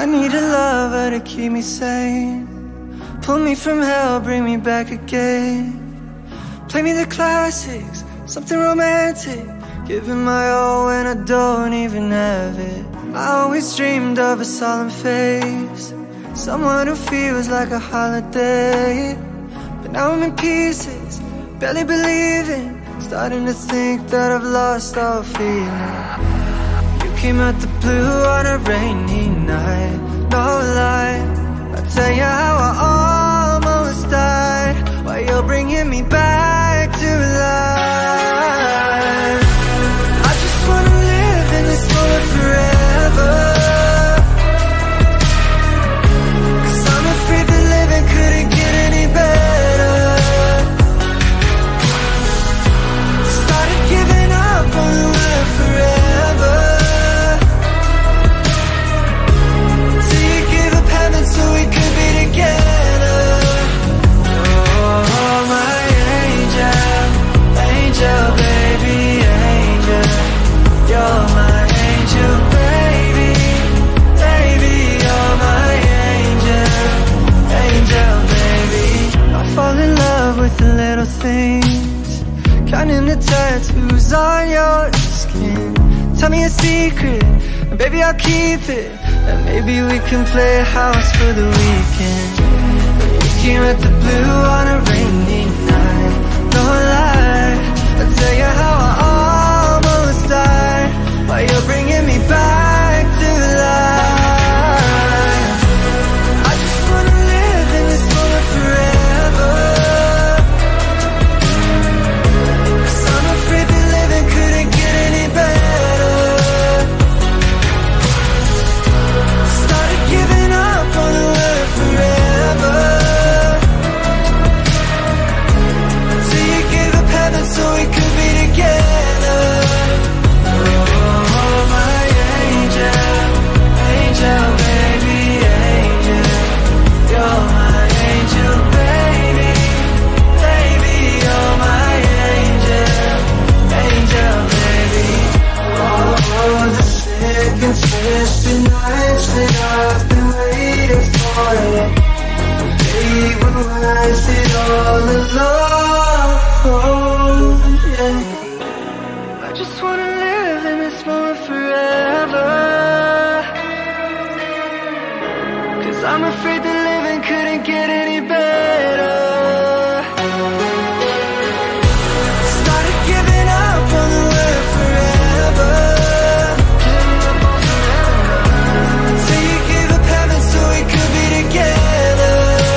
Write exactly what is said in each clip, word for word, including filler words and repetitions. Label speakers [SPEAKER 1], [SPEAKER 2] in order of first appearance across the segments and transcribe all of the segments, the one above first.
[SPEAKER 1] I need a lover to keep me sane. Pull me from hell, bring me back again. Play me the classics, something romantic. Giving my all when I don't even have it. I always dreamed of a solemn face, someone who feels like a holiday. But now I'm in pieces, barely believing, starting to think that I've lost all feeling. You came out the blue on a rainy night, no lie. I'll tell you how I almost died, while you're bringing me back to life. I just wanna live in this moment forever, 'cause I'm afraid that living couldn't get any better. Started giving up on the word forever, till you gave up heaven so we could be together. Oh, my angel, angel, baby, angel. You're my angel, baby, baby. You're my angel, angel, baby. I fall in love with the little things, counting the tattoos on your skin. Tell me a secret, and baby I'll keep it, and maybe we can play house for the weekend. You came at the blue on a rainy night, no lie. I'll tell you how I almost died, while you're bringing me back to life. I just wanna live in this moment forever, 'cause I'm afraid that living couldn't get any better. Started giving up on the word forever, till you gave up heaven so we could be together. Oh, my angel, angel, baby, angel. You're my angel, baby, baby. You're my angel, angel, baby. Oh, the sick and twisted nights that I've been waiting for you. They would rise it all alone, yeah. I just wanna live in this moment forever, 'cause I'm afraid that living couldn't get any better. Started giving up on the word forever, till you gave up heaven so we could be together.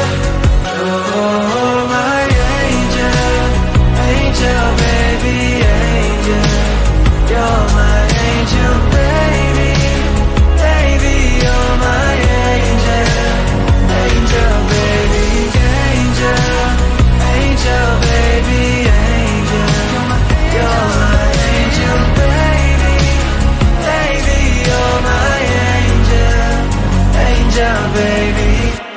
[SPEAKER 1] Oh, my angel, angel, baby, angel. You're my angel, baby, baby. You're my angel, angel, baby, angel, angel, baby, angel. You're my angel, baby, baby. You're my angel, angel, baby.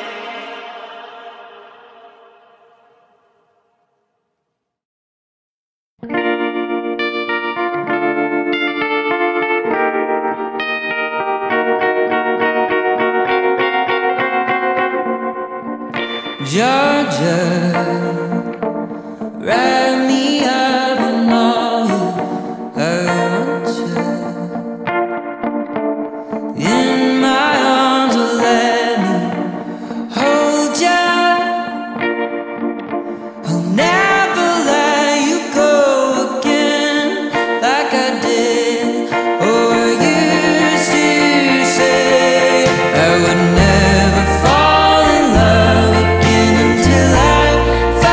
[SPEAKER 2] Georgia, wrap me up in all you want you. In my arms, will let me hold ya. I'll never let you go again, like I did or used to say. I would never fall in love again until I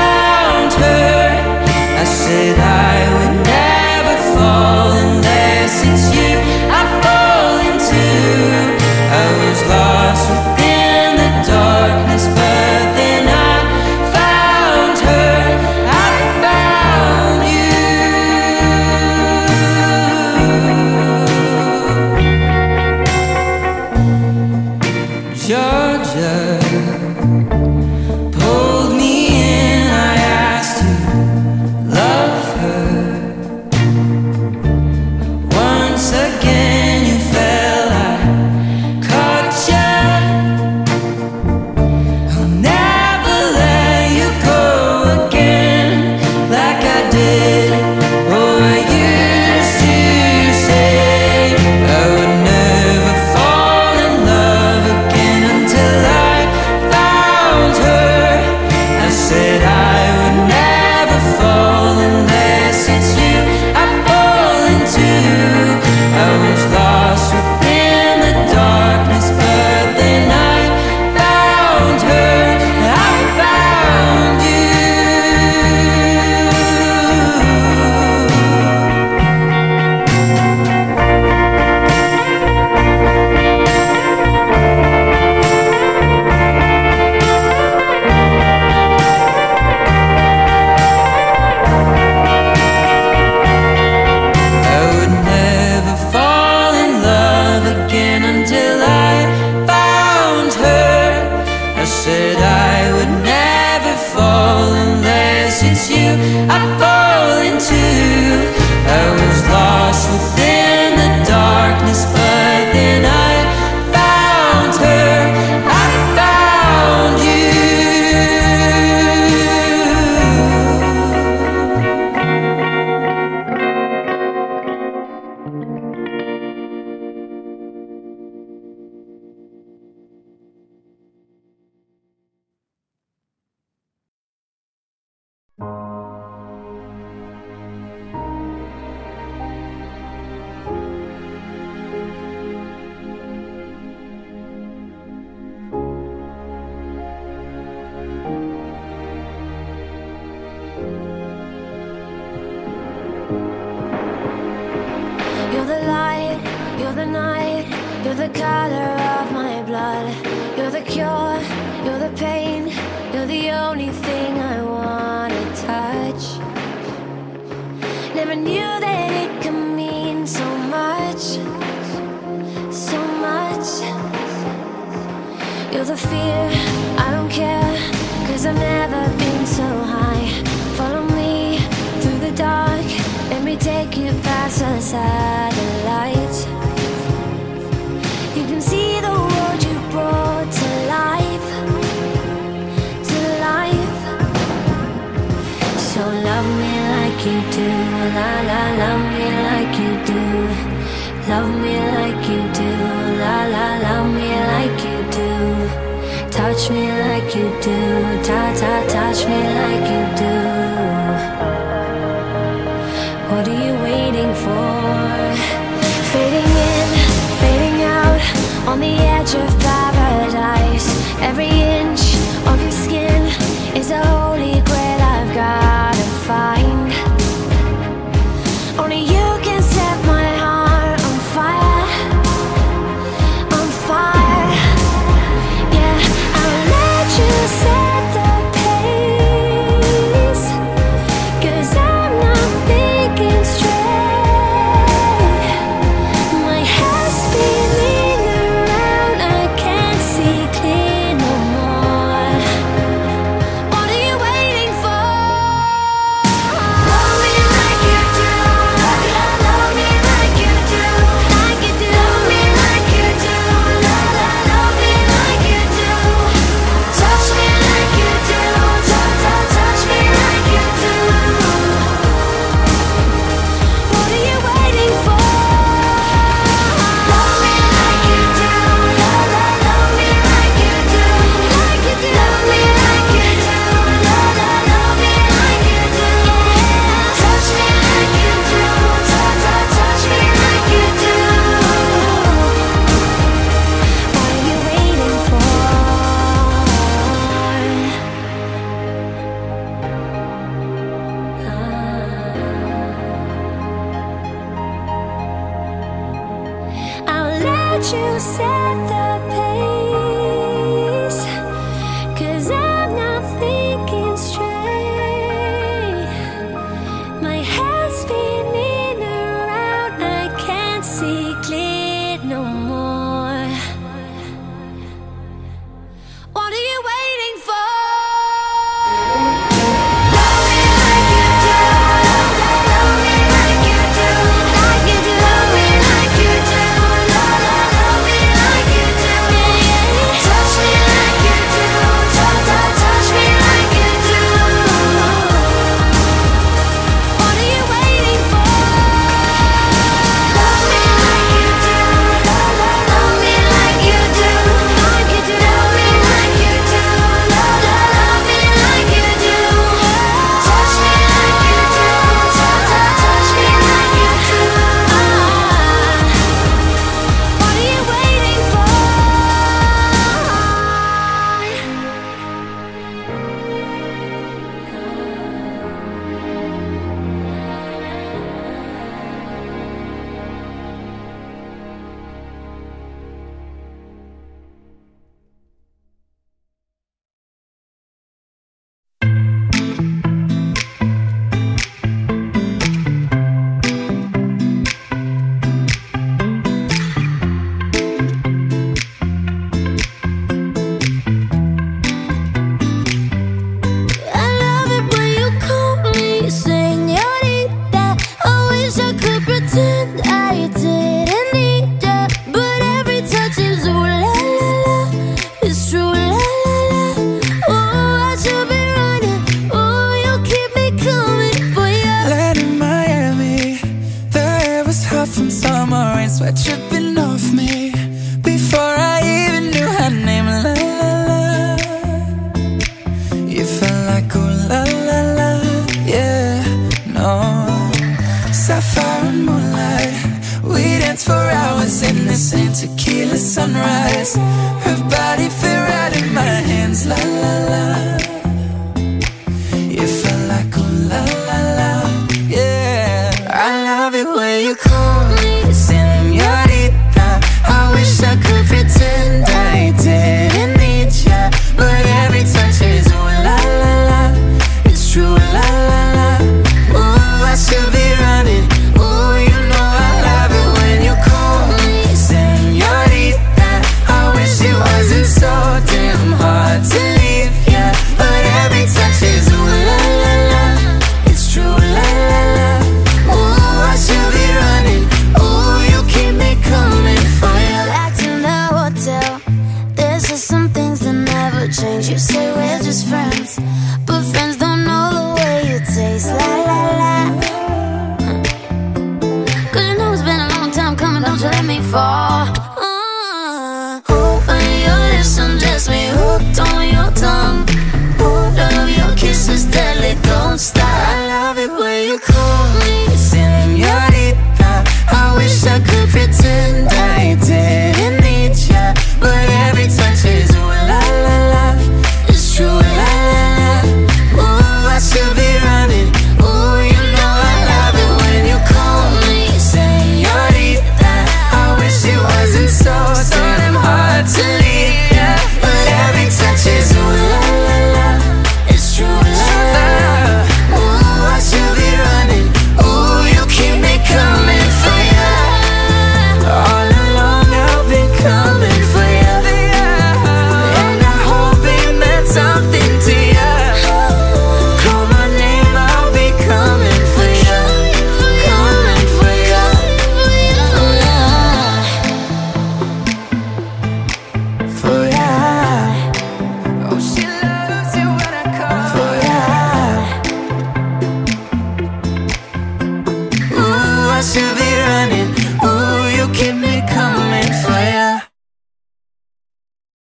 [SPEAKER 3] You're the night, you're the color of my blood. You're the cure, you're the pain. You're the only thing I wanna touch. Never knew that it could mean so much, so much. You're the fear, I don't care, cause I've never been so high. Follow me through the dark, let me take you past the satellites. You can see the world you brought to life, to life. So love me like you do, la la, love me like you do. Love me like you do, la la, love me like you do. Touch me like you do, ta ta, touch me like you do. What are you waiting for? Fading in, fading out, on the edge of paradise. Every inch of your skin is a holy grail I've gotta find. Only you can set my heart on fire, on fire. Yeah, I'll let you set the pace, cause I'm not thinking straight. My head's spinning around, I can't see clear no more. What are you waiting for? Love me like you do, love, love, love me like you do, like you do. Love me like you do, love, love, love me like you do. Touch me like you do, touch, touch, touch me like you do. What are you waiting for? Love me like you do, love, love, love me like you do, like you do. Love me like you do, love, love, love me like you do. Touch me like you do, touch, touch, touch me like you do. What are you waiting for? I'll let you set the pace, cause I'm not thinking straight. My head's spinning around, I can't see clear no more. What are you waiting for? Love me like you do, love, love, love me like you do, like you do. Love me like you do, love, love, love me like you do. Touch me like you do, touch, touch, touch me like you do. What are you waiting for? Love me like you do, love, love, love me like you do, like you do. Love me like you do, love, love, love me like you do. Touch me like you do, touch, touch, touch me like you do. What are you waiting for? I love it when you call me señorita. I wish I could pretend I didn't need ya, but every touch is ooh la la la. It's true la la la. Oh, I should be running. Oh, you keep me coming for ya.
[SPEAKER 1] Land in Miami, the air was hot from summer rain, sweat dripping off me before I even knew her name. La la la, you felt like ooh la la la, yeah, no. Sapphire and moonlight, we danced for hours in the same tequila sunrise. Her body fit right in my hands, la la la. You felt like ooh la la la, yeah. I love it when you call me señorita.
[SPEAKER 3] fall.